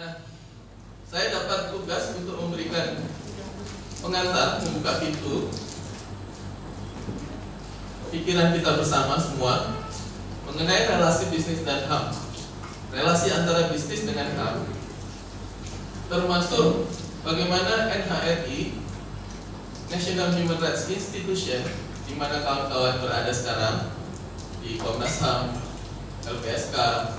Nah, saya dapat tugas untuk memberikan pengantar, membuka pintu pikiran kita bersama semua mengenai relasi bisnis dan HAM, relasi antara bisnis dengan HAM, termasuk bagaimana NHRI, National Human Rights Institution, di mana kawan-kawan berada sekarang, di Komnas HAM, LPSK,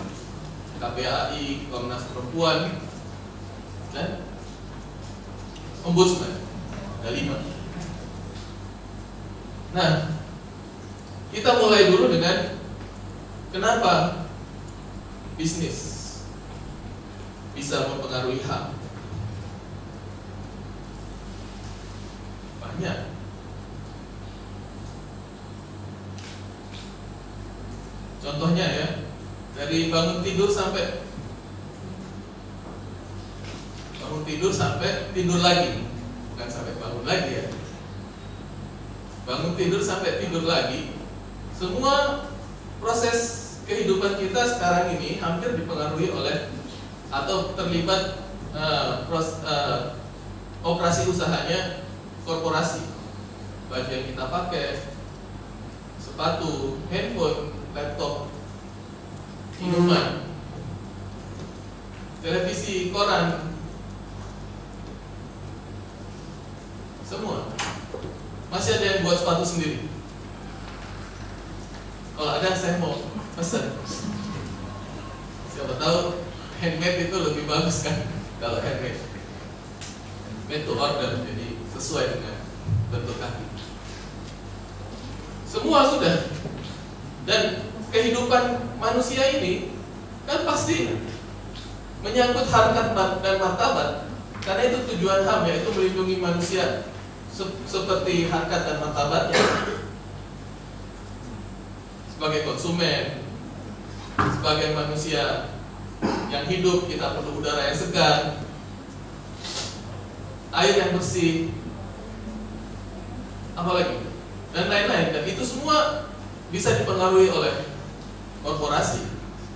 KPAI, Komnas Perempuan, dan Ombudsman. Ada 5. Nah, kita mulai dulu dengan kenapa bisnis bisa mempengaruhi HAM. Banyak. Contohnya ya, dari bangun tidur sampai tidur lagi, bukan sampai bangun lagi ya. Bangun tidur sampai tidur lagi, semua proses kehidupan kita sekarang ini hampir dipengaruhi oleh atau terlibat operasi usahanya korporasi. Baju yang kita pakai, sepatu, handphone, laptop, minuman, televisi, koran, semua. Masih ada yang buat sepatu sendiri. Kalau ada, saya mau pesan. Siapa tahu handmade itu lebih bagus kan? Kalau handmade, made to order, jadi sesuai dengan bentuk kaki. Semua sudah. Dan kehidupan manusia ini kan pasti menyangkut harkat dan martabat. Karena itu tujuan HAM, yaitu melindungi manusia seperti harkat dan martabatnya. Sebagai konsumen, sebagai manusia yang hidup, kita perlu udara yang segar, air yang bersih, apalagi, dan lain-lain. Dan itu semua bisa dipengaruhi oleh korporasi.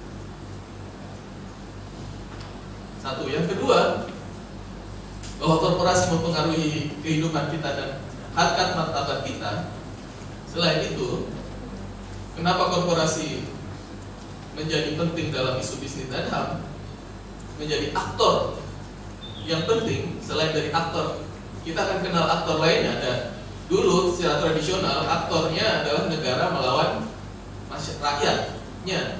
Satu. Yang kedua, bahwa korporasi mempengaruhi kehidupan kita dan harkat martabat kita. Selain itu, kenapa korporasi menjadi penting dalam isu bisnis dan HAM? Menjadi aktor yang penting. Selain dari aktor, kita akan kenal aktor lainnya. Ada dulu secara tradisional aktornya adalah negara melawan rakyatnya.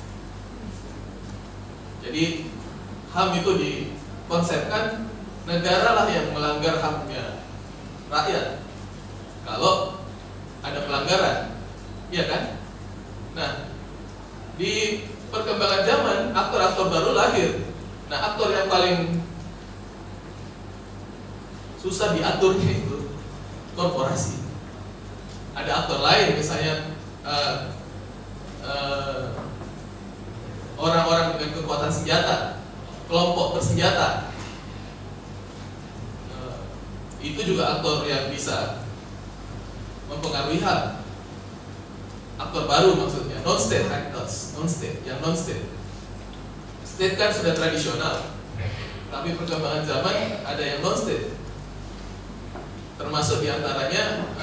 Jadi HAM itu dikonsepkan negara lah yang melanggar haknya rakyat kalau ada pelanggaran, iya kan? Nah, di perkembangan zaman aktor-aktor baru lahir. Nah, aktor yang paling susah diaturnya itu korporasi. Ada aktor lain, misalnya orang-orang dengan kekuatan senjata, kelompok bersenjata. Itu juga aktor yang bisa mempengaruhi HAM. Aktor baru maksudnya, non-state actors, yang non-state. State kan sudah tradisional, tapi perkembangan zaman ada yang non-state. Termasuk diantaranya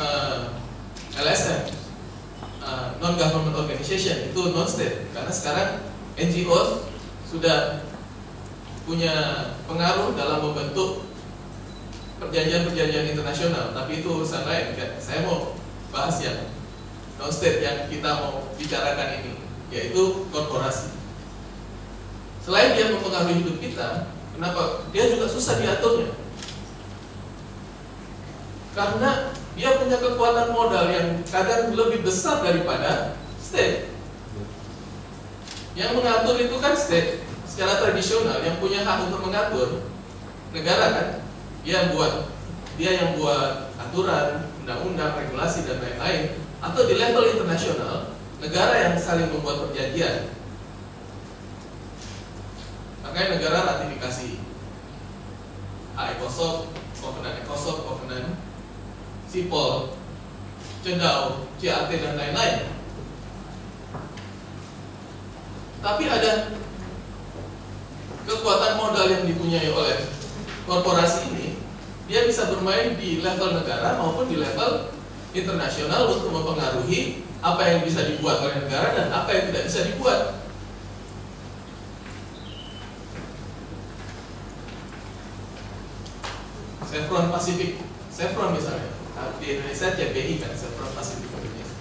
LSM, non-government organization, itu non-state. Karena sekarang NGO sudah punya pengaruh dalam membentuk perjanjian-perjanjian internasional, tapi itu urusan lain. Saya mau bahas yang non-state yang kita mau bicarakan ini, yaitu korporasi. Selain dia mempengaruhi hidup kita, kenapa? Dia juga susah diaturnya. Karena dia punya kekuatan modal yang kadang lebih besar daripada state. Yang mengatur itu kan state secara tradisional, yang punya hak untuk mengatur negara kan. Dia yang buat aturan, undang-undang, regulasi dan lain-lain. Atau di level internasional, negara yang saling membuat perjanjian. Makanya negara ratifikasi ECOSOC, Kovenan ECOSOC, Kovenan CIPOL, CEDAW, CAT dan lain-lain. Tapi ada kekuatan modal yang dipunyai oleh korporasi ini, dia bisa bermain di level negara maupun di level internasional untuk mempengaruhi apa yang bisa dibuat oleh negara dan apa yang tidak bisa dibuat. Chevron Pacific, Chevron misalnya, di Indonesia CPI kan, Chevron Pacific Indonesia.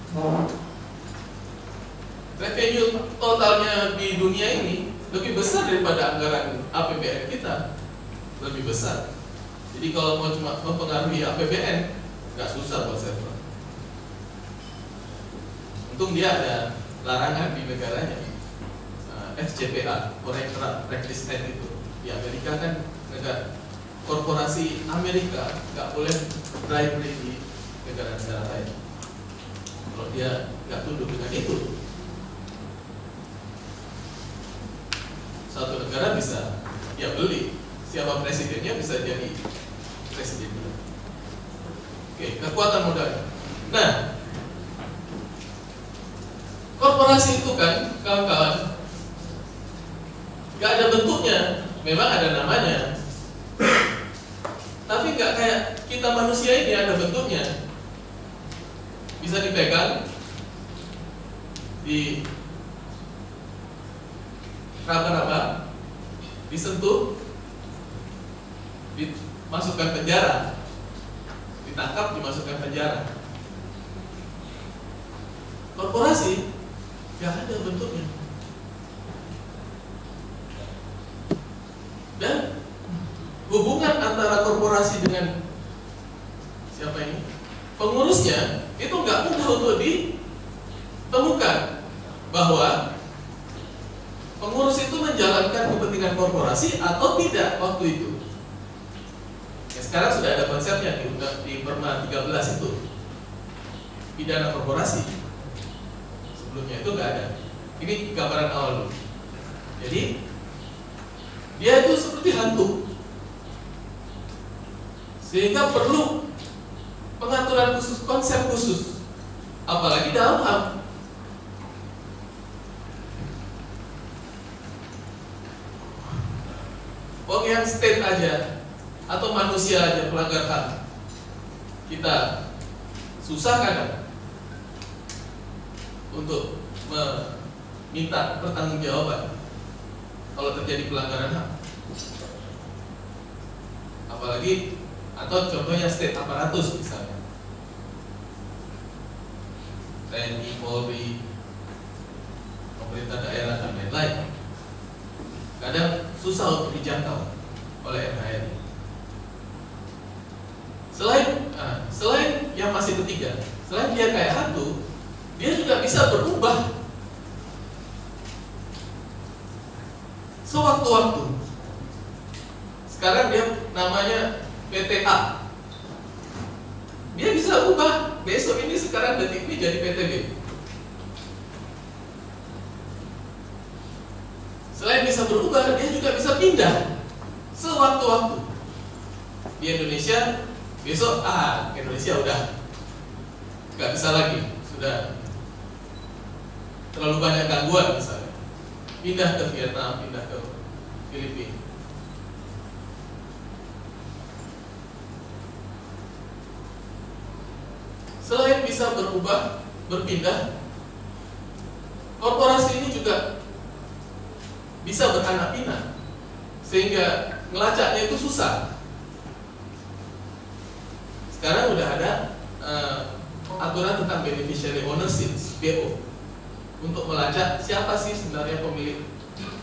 Revenue totalnya di dunia ini lebih besar daripada anggaran APBN kita, lebih besar. Jadi kalau mau cuma mempengaruhi APBN, nggak susah buat Chevron. Untung dia ada larangan di negaranya, FCPA, Foreign Practice Act itu. Di Amerika kan negara korporasi Amerika nggak boleh bribery di negara-negara lain. Kalau dia nggak tunduk dengan itu, satu negara bisa dia beli, siapa presidennya bisa jadi presiden. Oke, kekuatan modal. Nah, korporasi itu kan, kawan-kawan, nggak ada bentuknya, memang ada namanya, tapi nggak kayak kita manusia ini ada bentuknya, bisa dipegang, di raba-raba, disentuh, dimasukkan penjara, ditangkap, dimasukkan penjara. Korporasi nggak ada bentuknya, dan hubungan antara korporasi dengan siapa ini, pengurusnya, itu nggak mudah untuk ditemukan bahwa pengurus itu menjalankan kepentingan korporasi atau tidak waktu itu. Ya, sekarang sudah ada konsepnya di Perma 13 itu, pidana korporasi. Sebelumnya itu nggak ada. Ini gambaran awal dulu. Jadi dia itu seperti hantu, sehingga perlu pengaturan khusus, konsep khusus, apalagi dalam HAM. Wong yang state aja atau manusia aja pelanggar HAM, kita susah kadang untuk meminta pertanggungjawaban kalau terjadi pelanggaran HAM. Apalagi atau contohnya state aparatus misalnya, TNI, Polri, pemerintah daerah dan lain-lain, kadang susah untuk dijangkau oleh NHRI. Selain yang masih ketiga, selain dia kayak hantu, dia juga bisa berubah sewaktu-waktu. Sekarang dia namanya PTA, dia bisa ubah besok ini, sekarang detik ini jadi PTB. Selain bisa berubah, dia juga bisa pindah sewaktu-waktu. Di Indonesia, besok Indonesia udah nggak bisa lagi, sudah terlalu banyak gangguan misalnya, pindah ke Vietnam, pindah ke Filipina. Selain bisa berubah, berpindah, korporasi ini juga bisa beranak pinak, sehingga ngelacaknya itu susah. Sekarang udah ada aturan tentang beneficiary ownership (BO) untuk melacak siapa sih sebenarnya pemilik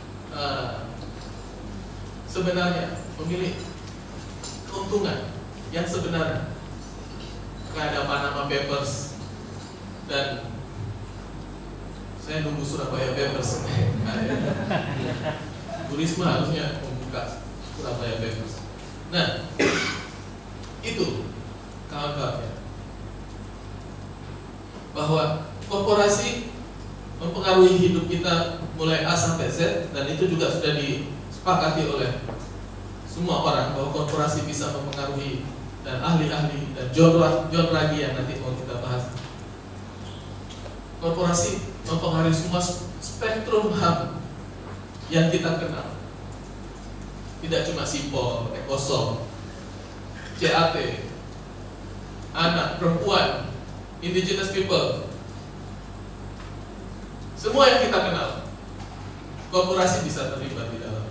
pemilik keuntungan yang sebenarnya. Ada Panama Papers, dan saya nunggu Surabaya Papers. Bu Risma harusnya membuka Surabaya Papers. Nah, itu kawan-kawan, bahwa korporasi mempengaruhi hidup kita mulai A sampai Z, dan itu juga sudah disepakati oleh semua orang bahwa korporasi bisa mempengaruhi, dan ahli-ahli dan John Ruggie yang nanti mau kita bahas. Korporasi mempengaruhi semua spektrum HAM yang kita kenal, tidak cuma sipol, ekosom, CAT, anak, perempuan, indigenous people, semua yang kita kenal, korporasi bisa terlibat di dalam.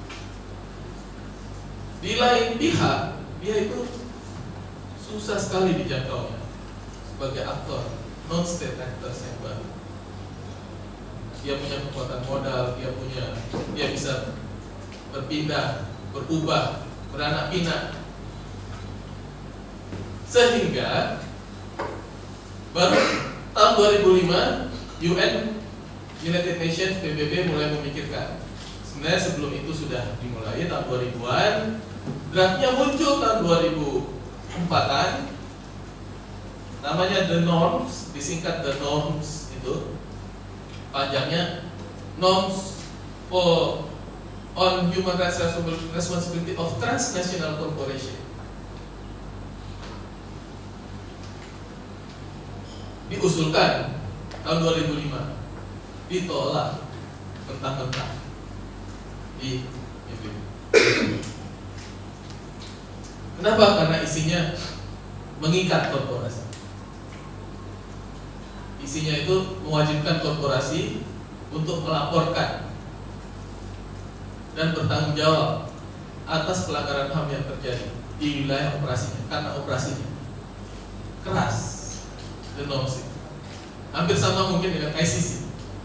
Di lain pihak, dia itu susah sekali dijangkaunya sebagai aktor, non-state actors yang baru. Dia punya kekuatan modal, dia bisa berpindah, berubah, beranak pinak. Sehingga baru tahun 2005 United Nations PBB mulai memikirkan. Sebenarnya sebelum itu sudah dimulai tahun 2000-an. Draftnya muncul tahun 2004-an. Namanya The Norms, disingkat The Norms itu. Panjangnya Norms on Human Rights Responsibility of Transnational Corporation. Diusulkan tahun 2005, ditolak mentah-mentah di PBB. Kenapa? Karena isinya mengikat korporasi. Isinya itu mewajibkan korporasi untuk melaporkan dan bertanggung jawab atas pelanggaran HAM yang terjadi di wilayah operasinya, karena operasinya keras. The Norms itu hampir sama mungkin dengan ICC,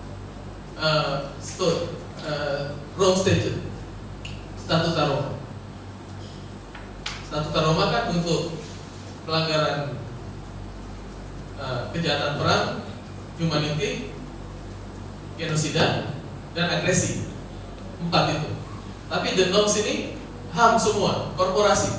Rome Statute, Statuta Roma. Statuta Roma kan untuk pelanggaran kejahatan perang, humanity, genosida, dan agresi. 4 itu. Tapi The Norms ini HAM semua, korporasi.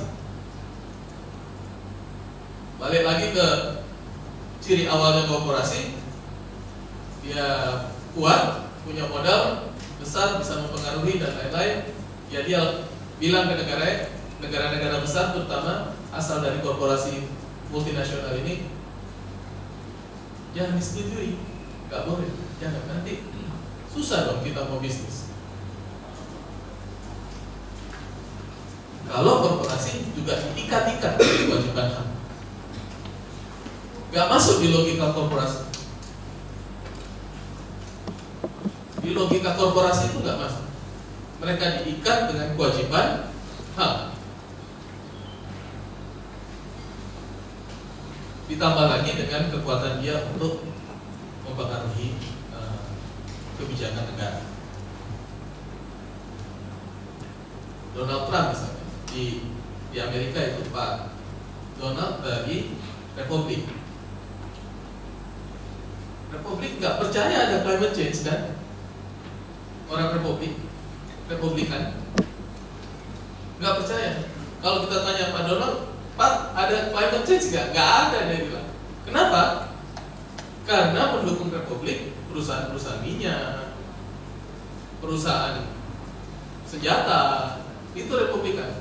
Balik lagi ke ciri awalnya korporasi, dia kuat, punya modal besar, bisa mempengaruhi dan lain-lain. Ya dia bilang ke negara-negara besar, terutama asal dari korporasi multinasional ini, jangan disetujui, nggak boleh, jangan, nanti susah dong kita mau bisnis. Kalau korporasi juga diikat-ikat dengan kewajiban HAM, nggak masuk di logika korporasi. Di logika korporasi itu nggak masuk. Mereka diikat dengan kewajiban HAM. Ditambah lagi dengan kekuatan dia untuk mempengaruhi kebijakan negara. Donald Trump misalnya di Amerika itu Pak Donald dari Republik nggak percaya ada climate change kan? Orang Republikan nggak percaya. Kalau kita tanya Pak Donald, Pak ada climate change nggak? Nggak ada, dia bilang. Kenapa? Karena pendukung Republik, perusahaan-perusahaan minyak, perusahaan senjata, itu Republikan.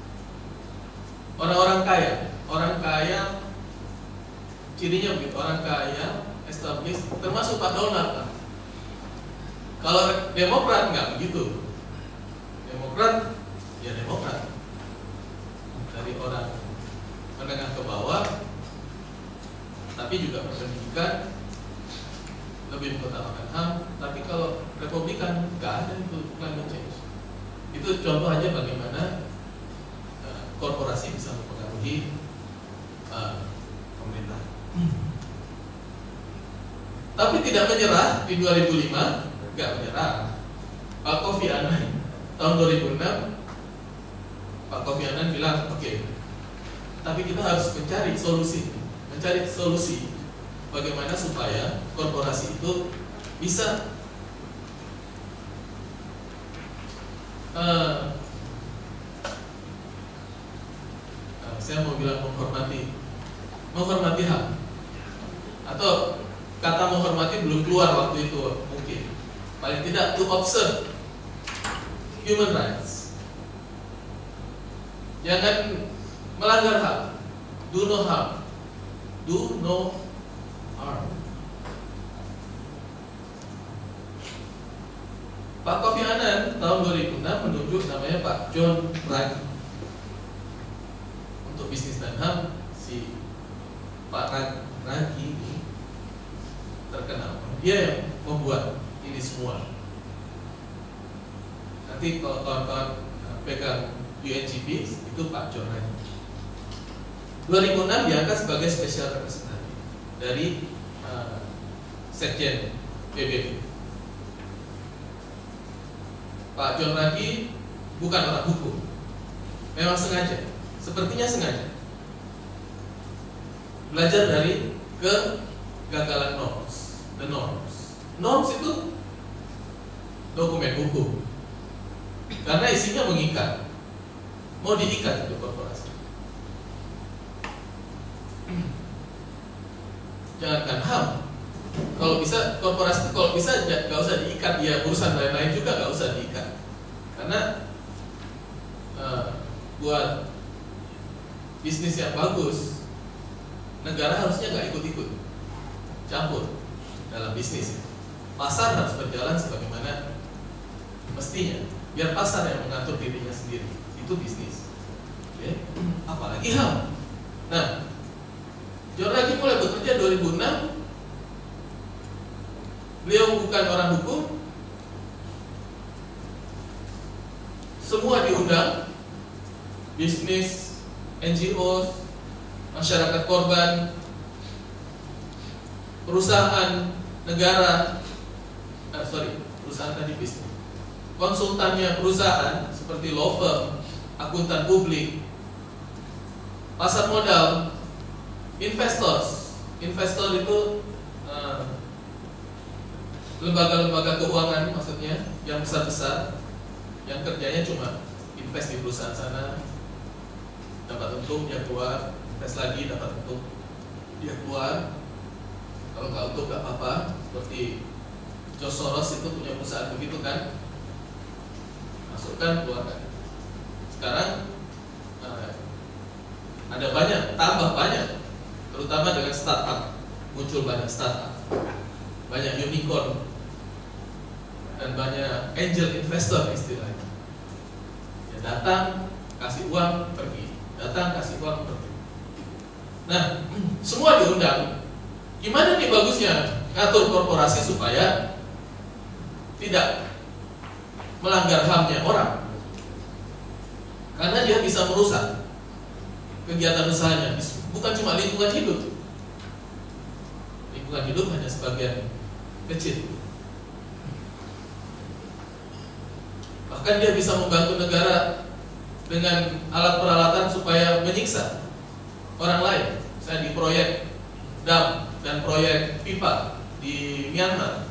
Orang kaya, cirinya begitu, orang kaya established, termasuk Pak Donald. Kalau Demokrat nggak begitu. Demokrat ya Demokrat, dari orang menengah ke bawah, tapi juga berpendidikan, lebih mengutamakan HAM. Tapi kalau Republikan nggak ada itu climate change. Itu contoh aja bagaimana korporasi bisa mempengaruhi pemerintah. Tapi tidak menyerah di 2005, nggak menyerah. Pak Kofi Annan tahun 2006, Pak Kofi Annan bilang, oke, tapi kita harus mencari solusi bagaimana supaya korporasi itu bisa saya mau bilang menghormati HAM, atau kata menghormati belum keluar waktu itu mungkin. Paling tidak to observe human rights. Jangan melanggar HAM. Do no harm. Do no harm. Pak Kofi Annan tahun 2006 menunjuk namanya Pak John Ruggie untuk bisnis dan HAM. Si Pak Ruggie ini terkenal, dia yang membuat ini semua. Nanti kalau kawan-kawan pegang UNGP itu Pak John Ruggie. 2006 diangkat sebagai special representative dari Sekjen PBB. Pak John Ruggie bukan orang hukum, memang sengaja, sepertinya sengaja belajar dari kegagalan norms. The norms itu dokumen hukum, karena isinya mengikat, mau diikat itu korporasi. Jangankan HAM, kalau bisa korporasi itu kalau bisa nggak usah diikat, ya urusan lain-lain juga nggak usah diikat, karena buat bisnis yang bagus, negara harusnya nggak ikut-ikut campur dalam bisnis. Pasar harus berjalan sebagaimana mestinya, biar pasar yang mengatur dirinya sendiri. Itu bisnis, ya. Apalagi HAM. Nah, John Ruggie mulai bekerja 2006. Beliau bukan orang hukum, semua diundang, bisnis, NGO, masyarakat korban, perusahaan negara, perusahaan tadi bisnis, konsultannya perusahaan seperti law firm, akuntan publik, pasar modal, investor itu lembaga-lembaga keuangan, maksudnya yang besar-besar, yang kerjanya cuma invest di perusahaan sana, dapat untung dia keluar, invest lagi dapat untung dia keluar, kalau nggak untung nggak apa-apa. Seperti George Soros itu punya perusahaan begitu kan, masukkan keluarkan. Sekarang ada banyak, tambah banyak, terutama dengan startup, muncul banyak startup, banyak unicorn, dan banyak angel investor istilahnya. Ya, datang, kasih uang, pergi. Datang, kasih uang, pergi. Nah, semua diundang. Gimana nih bagusnya ngatur korporasi supaya tidak melanggar HAM-nya orang? Karena dia bisa merusak kegiatan usahanya. Bukan cuma lingkungan hidup. Lingkungan hidup hanya sebagian kecil. Bahkan dia bisa membantu negara dengan alat peralatan supaya menyiksa orang lain. Misalnya di proyek dam dan proyek pipa di Myanmar,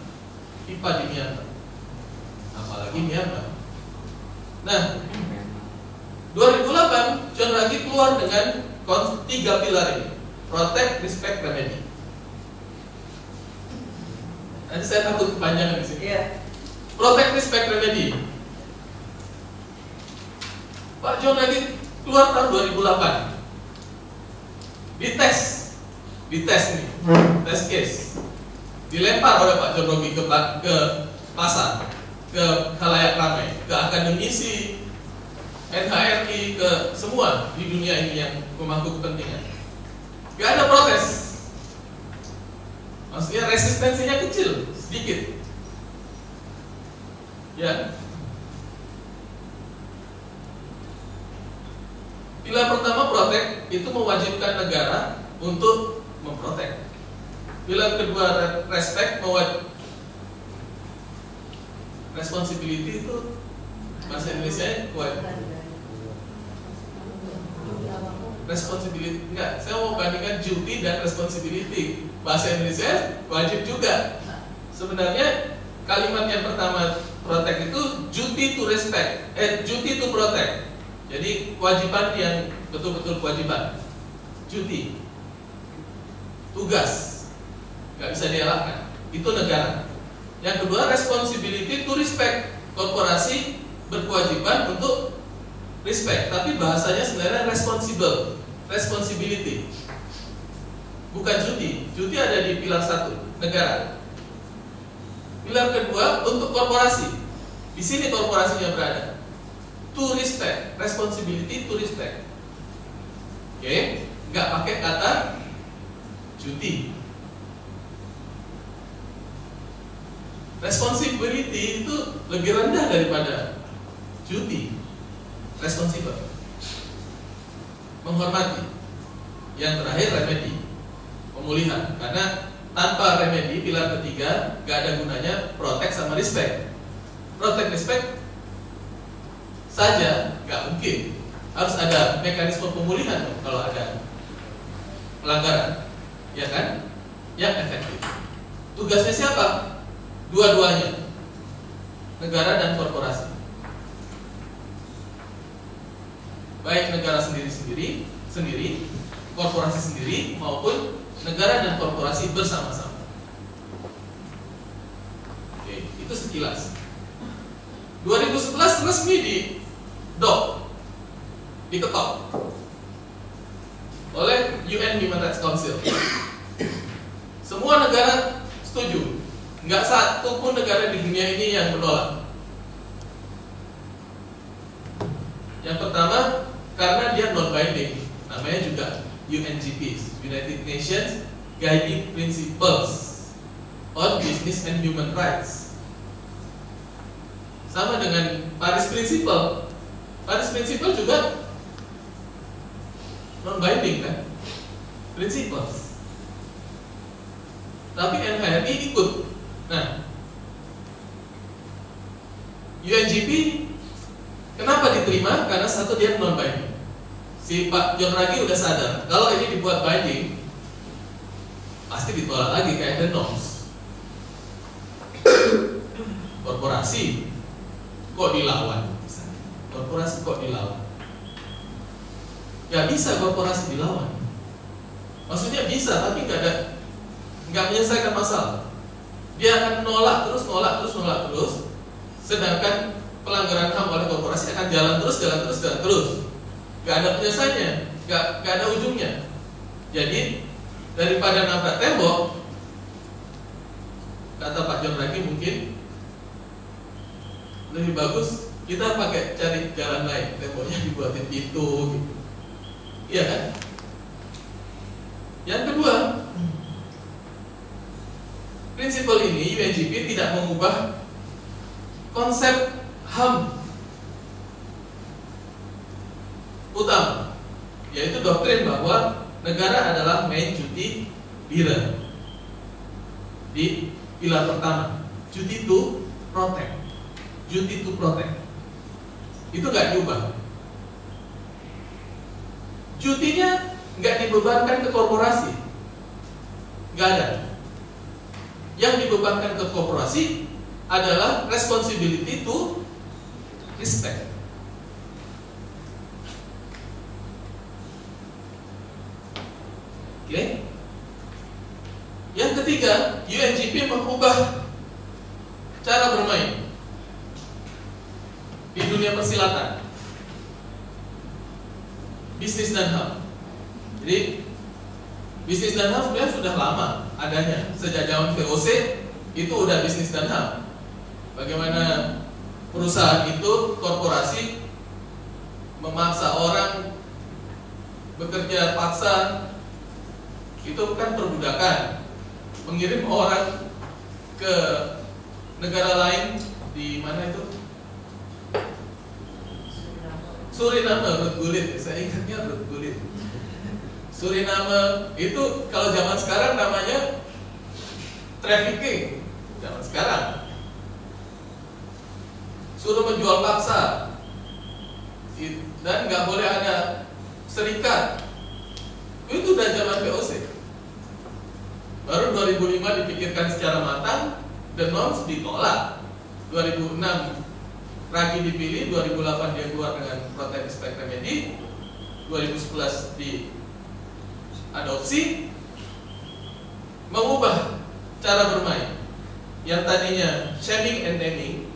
apalagi Myanmar. Nah, 2008 John Ruggie keluar dengan 3 pilar ini: protect, respect, remedy. Nanti saya takut kepanjangan di sini. Protect, respect, remedy. Pak John Ruggie keluar tahun 2008. Dites nih, tes case, dilempar oleh Pak John Ruggie ke pasar, ke khalayak ramai, ke akademisi, NHRI, ke semua di dunia ini yang memangku kepentingan. Gak ada protes, maksudnya resistensinya kecil, sedikit, ya. Pilar pertama protect, itu mewajibkan negara untuk memprotek. Pilar kedua respect, responsibility itu bahasa Indonesia kewajiban. Responsibility enggak, saya mau bandingkan duty dan responsibility. Bahasa Indonesia wajib juga. Sebenarnya kalimat yang pertama protect itu duty to respect, duty to protect. Jadi kewajiban yang betul-betul kewajiban, duty, tugas, nggak bisa dielakkan. Itu negara. Yang kedua responsibility to respect, korporasi berkewajiban untuk respect, tapi bahasanya sebenarnya responsible, responsibility, bukan duty. Duty ada di pilar 1, negara. Pilar kedua untuk korporasi, Di sini korporasinya berada. To respect, responsibility to respect. Oke, nggak pakai kata cuti. Responsibility itu lebih rendah daripada cuti. Responsible, menghormati. Yang terakhir remedy, pemulihan. Karena tanpa remedy, pilar ketiga, gak ada gunanya protect sama respect. Protect respect saja gak mungkin. Harus ada mekanisme pemulihan kalau ada pelanggaran, ya kan? Yang efektif. Tugasnya siapa? Dua-duanya, negara dan korporasi. Baik negara sendiri, korporasi sendiri, maupun negara dan korporasi bersama-sama. Oke, itu sekilas. 2011 resmi diketok oleh UN Human Rights Council. Semua negara setuju. Nggak satu pun negara di dunia ini yang menolak. Yang pertama, karena dia non-binding, namanya juga UNGP, United Nations Guiding Principles on Business and Human Rights. Sama dengan Paris Principle. Paris Principle juga non-binding kan, principles. Tapi NHRI ikut. Nah, UNGP kenapa diterima? Karena satu, dia non-binding. Si Pak John Ruggie udah sadar kalau ini dibuat binding pasti ditolak lagi kayak the norms. Korporasi kok dilawan? Korporasi kok dilawan? Ya bisa korporasi dilawan. Maksudnya bisa, tapi nggak menyelesaikan masalah. Dia akan nolak terus. Sedangkan pelanggaran HAM oleh korporasi akan jalan terus. Gak ada penyelesaiannya, gak ada ujungnya. Jadi daripada nabrak tembok, kata Pak John Ruggie, mungkin lebih bagus kita cari jalan lain. Temboknya dibuatin pintu gitu. Iya kan? Yang kedua, prinsipal ini UNGP tidak mengubah konsep HAM utama, yaitu doktrin bahwa negara adalah main duty bearer di pilar pertama, duty to protect. Itu nggak diubah. Cutinya nggak dibebankan ke korporasi, nggak ada. Yang dibebankan ke korporasi adalah responsibility to respect. Oke. Yang ketiga, UNGP mengubah cara bermain di dunia persilatan, bisnis dan HAM. Jadi bisnis dan HAM sebenarnya sudah lama adanya, sejak zaman VOC itu udah bisnis dan HAM. Bagaimana perusahaan itu, korporasi memaksa orang bekerja paksa, itu bukan perbudakan. Mengirim orang ke negara lain, di mana itu? Suriname, Rutgulit. Saya ingatnya Rutgulit. Suriname itu kalau zaman sekarang namanya trafficking. Zaman sekarang suruh menjual paksa dan nggak boleh ada serikat. Itu udah zaman VOC. Baru 2005 dipikirkan secara matang, the norms ditolak. 2006 Ruggie dipilih, 2008 dia keluar dengan Protect Respect Remedy, 2011 diadopsi, mengubah cara bermain yang tadinya shaming and naming,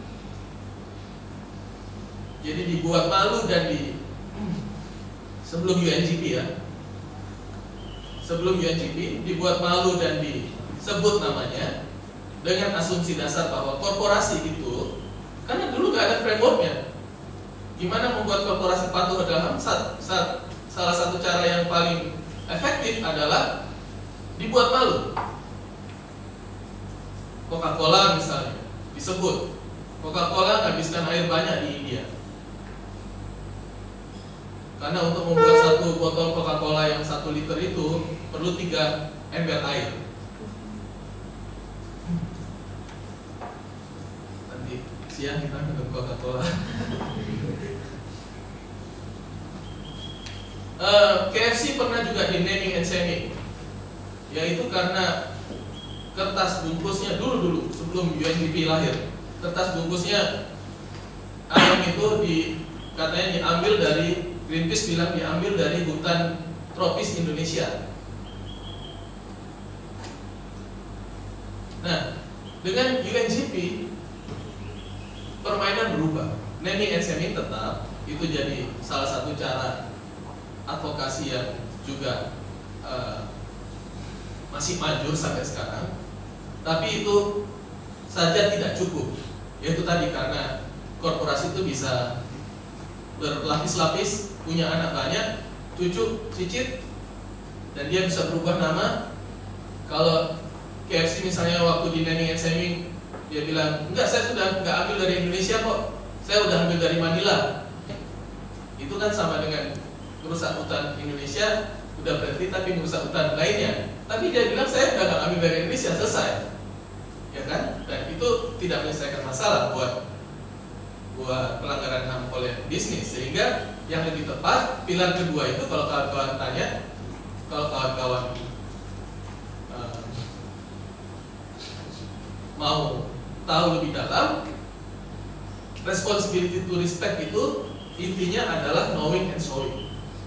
jadi dibuat malu dan sebelum UNGP ya, sebelum UNGP dibuat malu dan disebut namanya dengan asumsi dasar bahwa korporasi itu Karena dulu gak ada frameworknya. Gimana membuat korporasi patuh adalah salah satu cara yang paling efektif adalah dibuat malu. Coca-Cola misalnya disebut Coca-Cola menghabiskan air banyak di India. Karena untuk membuat satu botol Coca-Cola yang 1 liter itu perlu 3 ember air. Nanti siang kita minum Coca-Cola. KFC pernah juga di naming and shaming, yaitu karena kertas bungkusnya dulu sebelum UNDP lahir, kertas bungkusnya ayam itu katanya diambil dari, Greenpeace bilang diambil dari hutan tropis Indonesia. Nah, dengan UNGP permainan berubah. Naming and shaming tetap, itu jadi salah satu cara advokasi yang juga masih maju sampai sekarang. Tapi itu saja tidak cukup. Yaitu tadi karena korporasi itu bisa berlapis-lapis, punya anak banyak, cucu, cicit, dan dia bisa berubah nama. Kalau KFC misalnya waktu di naming and shaming dia bilang, enggak, saya sudah enggak ambil dari Indonesia kok, saya udah ambil dari Manila. Itu kan sama dengan merusak hutan Indonesia, udah berhenti tapi merusak hutan lainnya. Tapi dia bilang saya udah enggak ambil dari Indonesia, selesai. Ya kan? Dan itu tidak menyelesaikan masalah buat pelanggaran HAM oleh bisnis. Sehingga yang lebih tepat, pilar kedua itu kalau kawan-kawan tanya, kalau kawan-kawan mau tahu lebih dalam, responsibility to respect itu intinya adalah knowing and showing.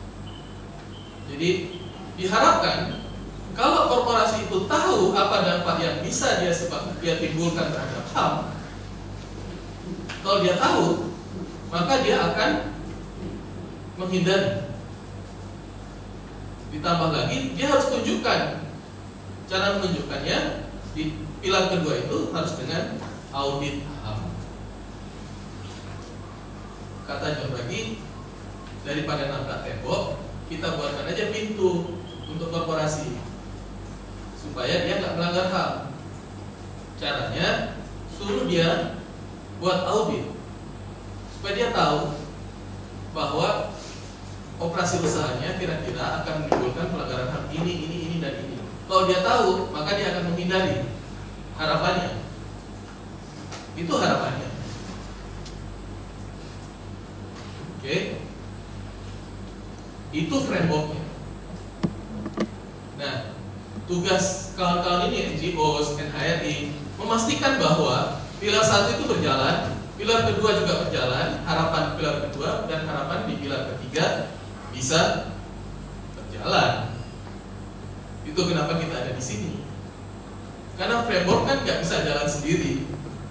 Jadi diharapkan kalau korporasi itu tahu apa dampak yang bisa dia timbulkan terhadap HAM, kalau dia tahu, maka dia akan menghindari. Ditambah lagi, dia harus tunjukkan. Cara menunjukkannya di pilar kedua itu harus dengan audit HAM. Kata John Ruggie, daripada nabrak tembok, kita buatkan aja pintu untuk korporasi supaya dia nggak melanggar HAM. Caranya suruh dia buat audit supaya dia tahu bahwa operasi usahanya kira-kira akan menimbulkan pelanggaran HAM ini dan ini. Kalau dia tahu, maka dia akan menghindari. Harapannya itu harapannya. Oke, itu frameworknya. Nah, tugas kawan-kawan ini, NGOs, NHRI, memastikan bahwa pilar 1 itu berjalan, pilar kedua juga berjalan, harapan pilar kedua dan harapan di pilar ketiga bisa berjalan. Itu kenapa kita ada di sini. Karena framework kan nggak bisa jalan sendiri.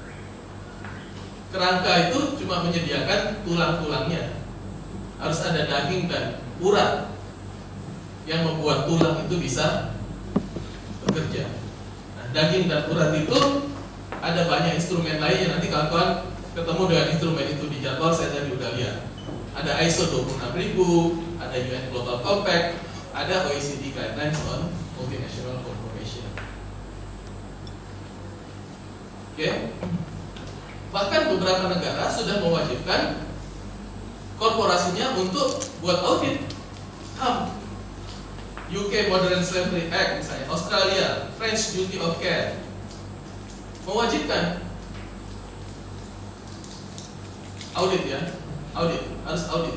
Kerangka itu cuma menyediakan tulang-tulangnya. Harus ada daging dan urat yang membuat tulang itu bisa bekerja. Nah, daging dan urat itu ada banyak instrumen lainnya. Nanti kawan-kawan ketemu dengan instrumen itu di jadwal, saya tadi udah lihat. Ada ISO 26000, ada UN Global Compact, ada OECD Guidelines on Multinational Corporation. Oke. Bahkan beberapa negara sudah mewajibkan korporasinya untuk buat audit HAM. UK Modern Slavery Act misalnya, Australia French Duty of Care mewajibkan audit ya, harus audit.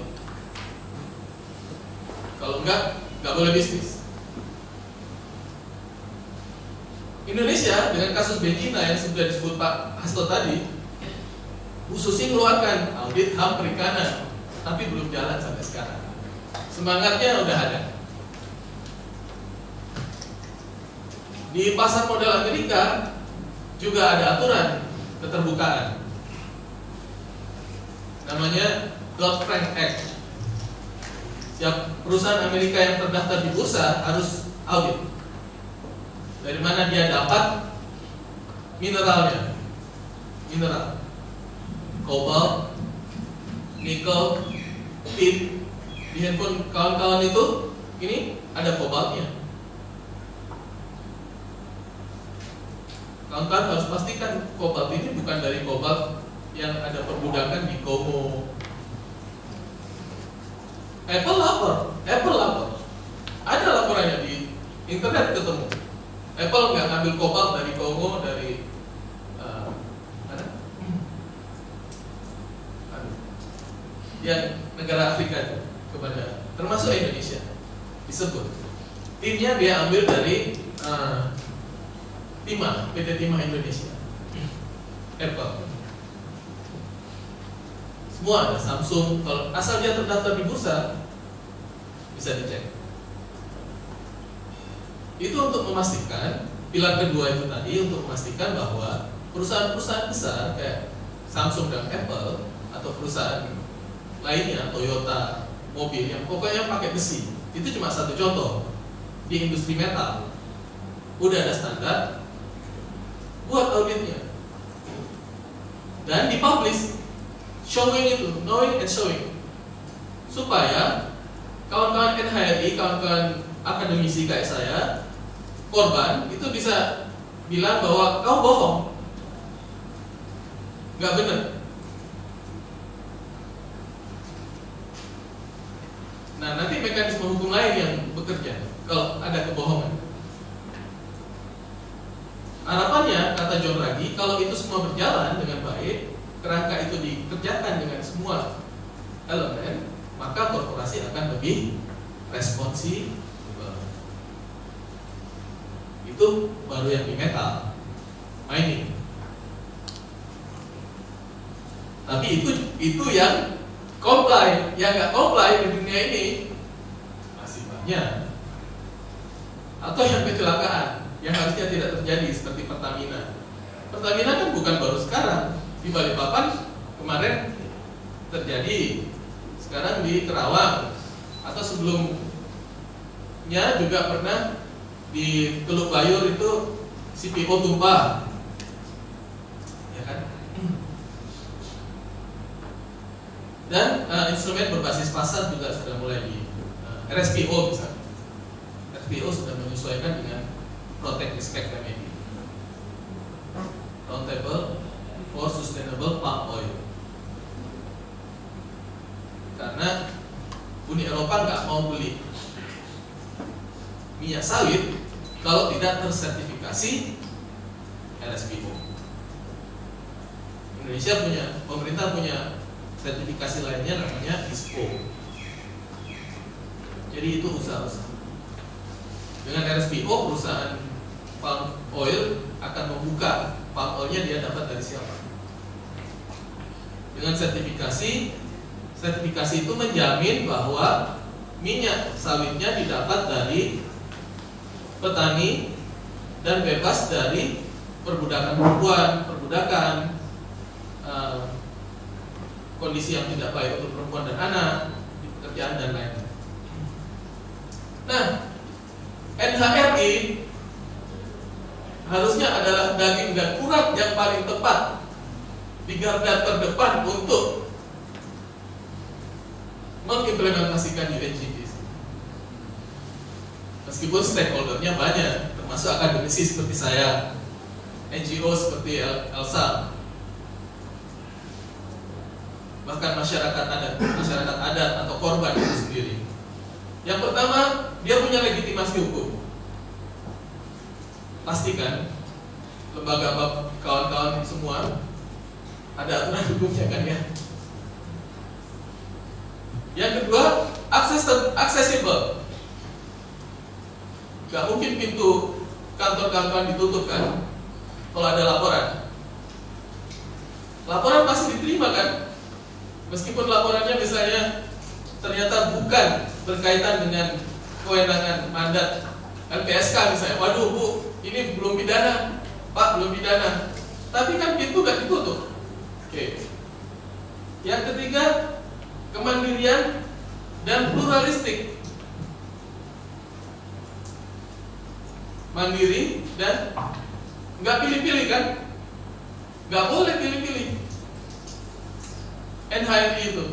Kalau enggak boleh bisnis. Indonesia dengan kasus Benjina yang sudah disebut Pak Hasto tadi, khususnya mengeluarkan audit HAM perikanan, tapi belum jalan sampai sekarang. Semangatnya udah ada. Di pasar modal Amerika juga ada aturan keterbukaan, namanya Dodd-Frank Act. Setiap perusahaan Amerika yang terdaftar di bursa harus audit dari mana dia dapat mineral. kobalt, nikel, tin. Di handphone kawan-kawan itu ini ada kobaltnya. Kawan-kawan harus pastikan kobalt ini bukan dari kobalt yang ada perbudakan di Kongo. Apple lapor. Ada laporannya di internet ketemu. Apple nggak ngambil kobalt dari Kongo, dari yang negara Afrika itu kepada, termasuk Indonesia disebut. Timnya dia ambil dari Timah, PT Timah Indonesia, Apple. Semua ada, Samsung, kalau asal dia terdaftar di bursa bisa dicek. Itu untuk memastikan, pilar kedua itu tadi untuk memastikan bahwa perusahaan-perusahaan besar kayak Samsung dan Apple atau perusahaan lainnya, Toyota, mobil yang pokoknya pakai besi, itu cuma satu contoh. Di industri metal udah ada standar, buat auditnya dan dipublish, showing itu, knowing and showing, supaya kawan-kawan NHRI, kawan-kawan akademisi kayak saya, korban itu bisa bilang bahwa kau bohong, nggak benar. Nah, nanti mekanisme hukum lain yang bekerja kalau ada kebohongan. Harapannya, kata John Ruggie, kalau itu semua berjalan dengan baik, kerangka itu dikerjakan dengan semua elemen, maka korporasi akan lebih responsif. Itu baru yang di metal, mining. Tapi itu yang comply, yang nggak comply di dunia ini masih banyak. Atau yang kecelakaan yang harusnya tidak terjadi seperti Pertamina. Pertamina kan bukan baru sekarang, di Balikpapan kemarin terjadi, sekarang di Kerawang, atau sebelumnya juga pernah di Teluk Bayur itu CPO tumpah, ya kan? Dan instrumen berbasis pasar juga sudah mulai di RSPO misalnya. RSPO sudah menyesuaikan dengan Protect, Respect, Remedy, Roundtable for Sustainable Palm Oil. Karena Uni Eropa nggak mau beli minyak sawit kalau tidak tersertifikasi RSPO. Indonesia punya, pemerintah punya sertifikasi lainnya namanya ISPO. Jadi itu usaha-usaha. Dengan RSPO, perusahaan palm oil akan membuka palm oilnya dia dapat dari siapa. Dengan sertifikasi itu menjamin bahwa minyak sawitnya didapat dari petani dan bebas dari perbudakan perempuan, kondisi yang tidak baik untuk perempuan dan anak di pekerjaan dan lain-lain. Nah, NHRI harusnya adalah daging dan urat yang paling tepat di garda terdepan untuk mengimplementasikan UNGP. Meskipun stakeholdernya banyak, termasuk akademisi seperti saya, NGO seperti ELSA, bahkan masyarakat adat atau korban itu sendiri. Yang pertama, dia punya legitimasi hukum. Pastikan lembaga kawan-kawan semua ada aturan hukumnya kan ya. Yang kedua, accessible. Gak mungkin pintu kantor kawan-kawan ditutup kan kalau ada laporan. Laporan pasti diterima kan, meskipun laporannya misalnya ternyata bukan berkaitan dengan kewenangan mandat LPSK misalnya. Waduh Bu, ini belum pidana, Pak belum pidana, tapi kan pintu gak ditutup. Oke. Yang ketiga, kemandirian dan pluralistik. Mandiri dan nggak pilih-pilih kan, nggak boleh pilih-pilih. NHRI itu.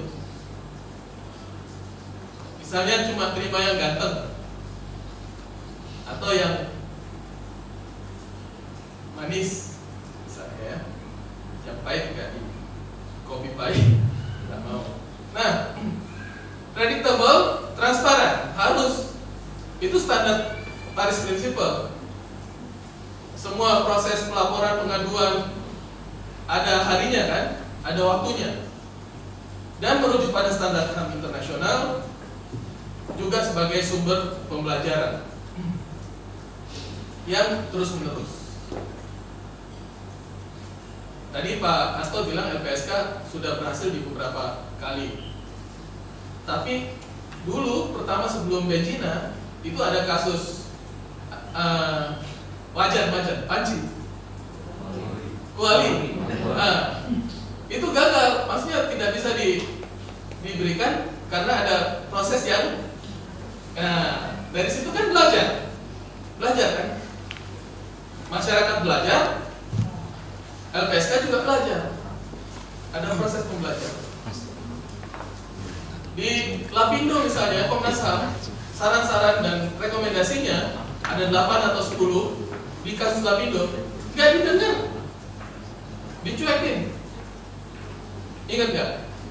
Misalnya cuma terima yang ganteng atau yang manis, misalnya ya, yang pahit nggak di kopi pahit, nggak mau. Nah, predictable, transparan, harus itu standar Paris Principle. Semua proses pelaporan pengaduan ada harinya kan, ada waktunya, dan merujuk pada standar HAM internasional, juga sebagai sumber pembelajaran yang terus menerus. Tadi Pak Hasto bilang LPSK sudah berhasil di beberapa kali. Tapi dulu pertama sebelum Benjina itu ada kasus wajan panci kuali. Itu gagal, maksudnya tidak bisa diberikan karena ada proses yang dari situ kan belajar kan, masyarakat belajar, LPSK juga belajar, ada proses pembelajaran. Di Lapindo misalnya, Komnas HAM, saran-saran dan rekomendasinya ada 8 atau 10 di kasus Lapindo, nggak didengar, dicuekin. Ingat nggak?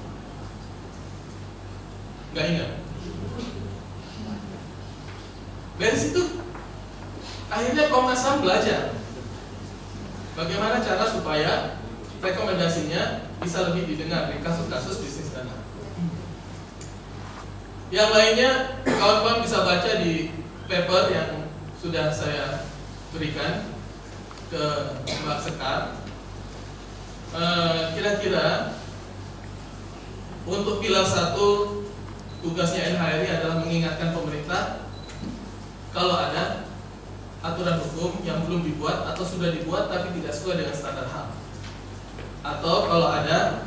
Nggak ingat. Dari situ akhirnya Komnas HAM belajar bagaimana cara supaya rekomendasinya bisa lebih didengar di kasus-kasus bisnis dana. Yang lainnya kawan-kawan bisa baca di paper yang sudah saya berikan ke Mbak Sekar. Kira-kira untuk pilar 1 tugasnya NHRI adalah mengingatkan pemerintah kalau ada aturan hukum yang belum dibuat atau sudah dibuat tapi tidak sesuai dengan standar HAM, atau kalau ada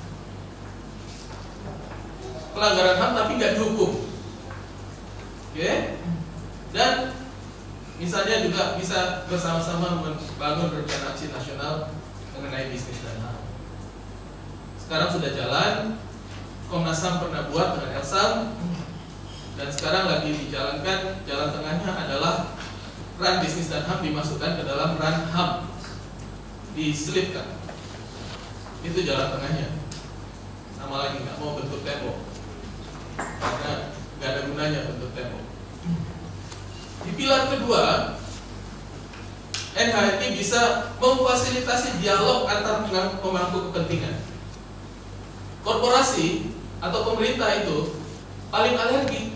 pelanggaran HAM tapi nggak dihukum. Oke? Dan misalnya juga bisa bersama-sama membangun rencana aksi nasional mengenai bisnis dan HAM. Sekarang sudah jalan, Komnas HAM pernah buat dengan Elsam, dan sekarang lagi dijalankan. Jalan tengahnya adalah ran bisnis dan HAM dimasukkan ke dalam ran HAM, diselipkan. Itu jalan tengahnya. Sama lagi nggak mau bentuk tembok, karena nggak ada gunanya bentuk tembok. Di pilar kedua, NHRI bisa memfasilitasi dialog antar pemangku kepentingan. Korporasi atau pemerintah itu paling alergi.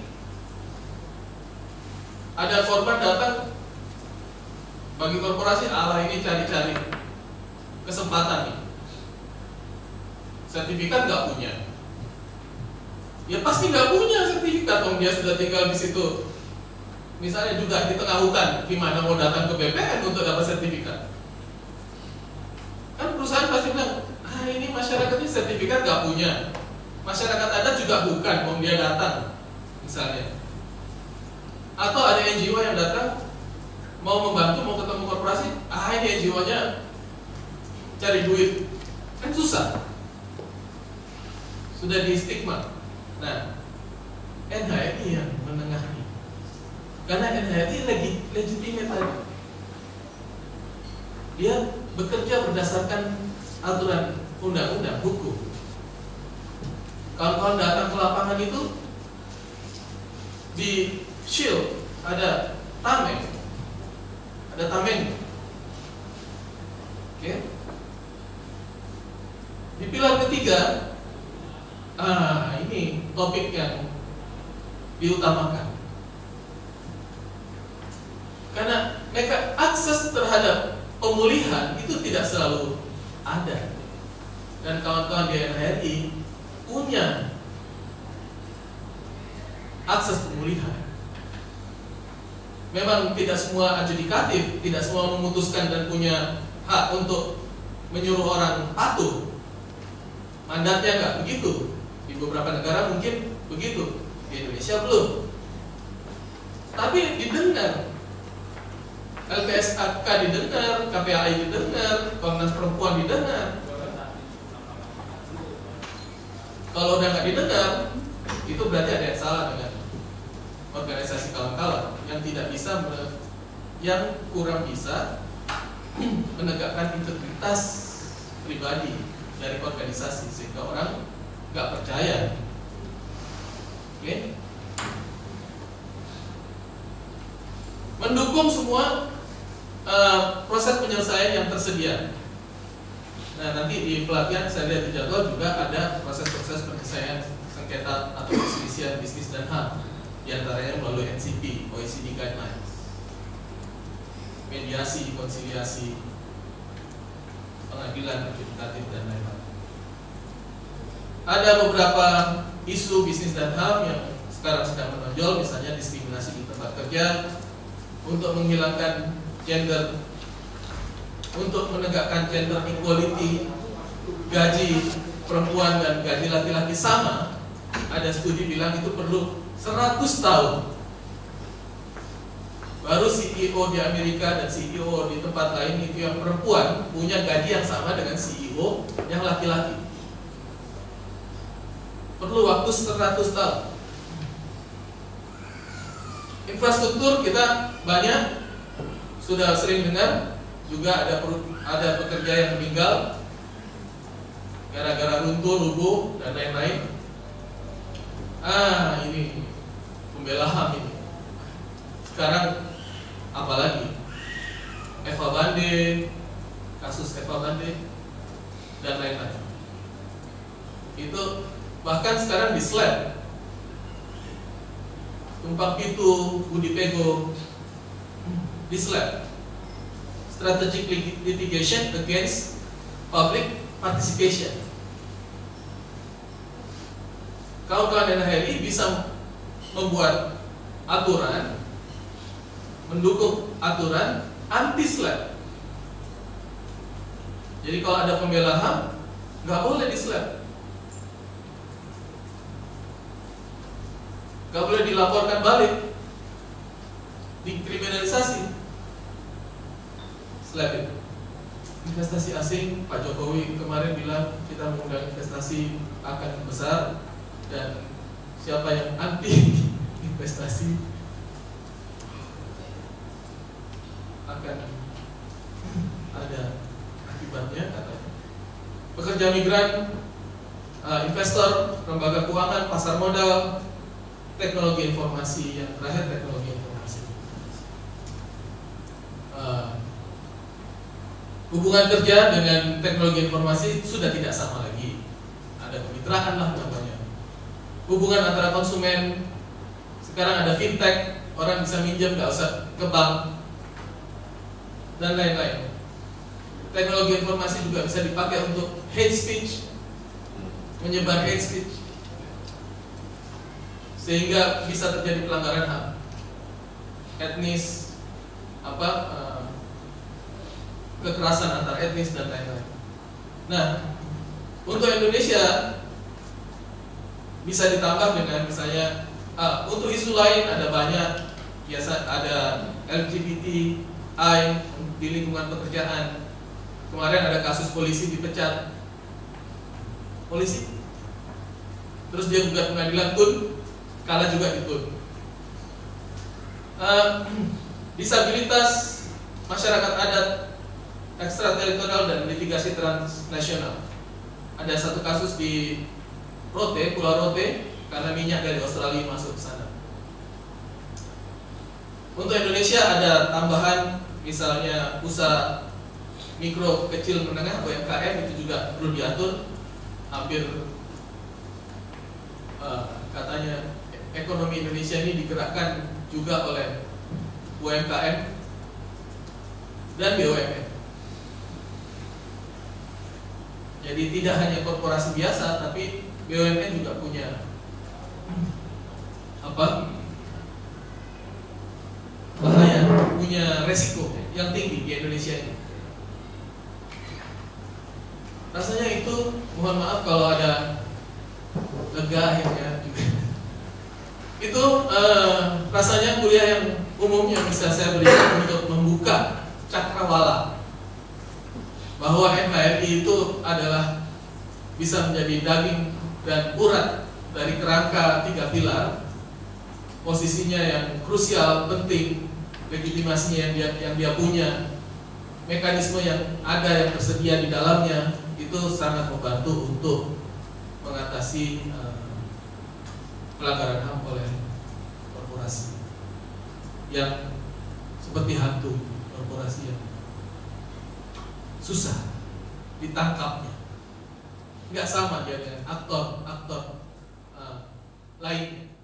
Ada korban datang, bagi korporasi ala ini cari-cari kesempatan nih. Sertifikat nggak punya, ya pasti nggak punya sertifikat, om dia sudah tinggal di situ. Misalnya juga di tengah hutan, gimana mau datang ke BPN untuk dapat sertifikat? Kan perusahaan pasti bilang, ini masyarakat ini sertifikat nggak punya, masyarakat adat juga bukan, om dia datang, misalnya. Atau ada NGO yang datang mau membantu, mau ketemu korporasi, ini NGO-nya cari duit, kan susah, sudah di stigma. Nah, NHRI yang menengahi, karena NHRI lagi legitimate tadi. Dia bekerja berdasarkan aturan undang-undang hukum. Kawan-kawan datang ke lapangan itu di shield ada tameng, Oke. Di pilar ketiga, ini topik yang diutamakan, karena mereka akses terhadap pemulihan itu tidak selalu ada, dan kawan-kawan di NHRI punya akses pemulihan. Memang tidak semua adjudikatif, tidak semua memutuskan dan punya hak untuk menyuruh orang patuh. Mandatnya nggak begitu. Di beberapa negara mungkin begitu, di Indonesia belum. Tapi didengar, LPSK didengar, KPAI didengar, Komnas Perempuan didengar. Kalau udah nggak didengar, itu berarti ada yang salah dengan organisasi kawan-kawan yang tidak bisa, yang kurang bisa menegakkan integritas pribadi dari organisasi sehingga orang nggak percaya. Oke? Mendukung semua proses penyelesaian yang tersedia. Nah, nanti di pelatihan saya lihat di jadwal juga ada proses-proses penyelesaian sengketa atau perselisihan bisnis dan HAM, diantaranya melalui NCP, OECD Guidelines, mediasi, konsiliasi, pengadilan adjudicatif dan lain-lain. Ada beberapa isu bisnis dan HAM yang sekarang sedang menonjol, misalnya diskriminasi di tempat kerja, untuk menghilangkan gender, untuk menegakkan gender equality, gaji perempuan dan gaji laki-laki sama. Ada studi bilang itu perlu 100 tahun. Baru CEO di Amerika dan CEO di tempat lain itu yang perempuan punya gaji yang sama dengan CEO yang laki-laki. Perlu waktu 100 tahun. Infrastruktur kita banyak, sudah sering dengar. Juga ada pekerja yang meninggal gara-gara runtuh, rubuh dan lain-lain. Ini pembela HAM ini. Sekarang apalagi Eva Bande, kasus Eva Bande dan lain-lain. Itu bahkan sekarang di slab Tumpang Pitu, Budi Pego di slab. Strategic litigation against public participation. Kawan-kawan NHRI bisa membuat aturan, mendukung aturan anti-slap. Jadi kalau ada pembela HAM, nggak boleh di-slap, nggak boleh dilaporkan balik, dikriminalisasi. Slap itu. Investasi asing, Pak Jokowi kemarin bilang kita mengundang investasi akan besar, dan siapa yang anti investasi akan ada akibatnya, katanya. Pekerja migran, investor, lembaga keuangan, pasar modal, teknologi informasi, yang terakhir teknologi informasi. Hubungan kerja dengan teknologi informasi sudah tidak sama lagi. Ada kemitraan lah namanya. Hubungan antara konsumen, sekarang ada fintech, orang bisa minjem nggak usah ke bank dan lain-lain. Teknologi informasi juga bisa dipakai untuk hate speech, menyebar hate speech, sehingga bisa terjadi pelanggaran HAM, etnis, kekerasan antar etnis dan lain-lain. Nah, untuk Indonesia bisa ditambah dengan misalnya untuk isu lain ada banyak, biasa ada LGBTI di lingkungan pekerjaan. Kemarin ada kasus polisi dipecat, polisi, terus dia gugat pengadilan TUN, kalah juga di TUN. Disabilitas, masyarakat adat, ekstrateritorial dan litigasi transnasional. Ada satu kasus di Rote, Pulau Rote, karena minyak dari Australia masuk ke sana. Untuk Indonesia ada tambahan, misalnya usaha mikro, kecil, menengah, UMKM, itu juga perlu diatur. Hampir katanya ekonomi Indonesia ini digerakkan juga oleh UMKM dan BUMN. Jadi tidak hanya korporasi biasa, tapi BUMN juga punya bahaya, punya resiko yang tinggi di Indonesia ini. Rasanya itu, mohon maaf kalau ada lega akhirnya juga. Itu rasanya kuliah yang umumnya bisa saya berikan untuk membuka cakrawala bahwa NHRI itu adalah bisa menjadi daging dan urat dari kerangka 3 pilar, posisinya yang krusial, penting, legitimasinya yang dia punya, mekanisme yang ada yang tersedia di dalamnya, itu sangat membantu untuk mengatasi pelanggaran HAM oleh korporasi yang seperti hantu, korporasi yang susah ditangkapnya. Nggak sama dia dengan aktor lainnya.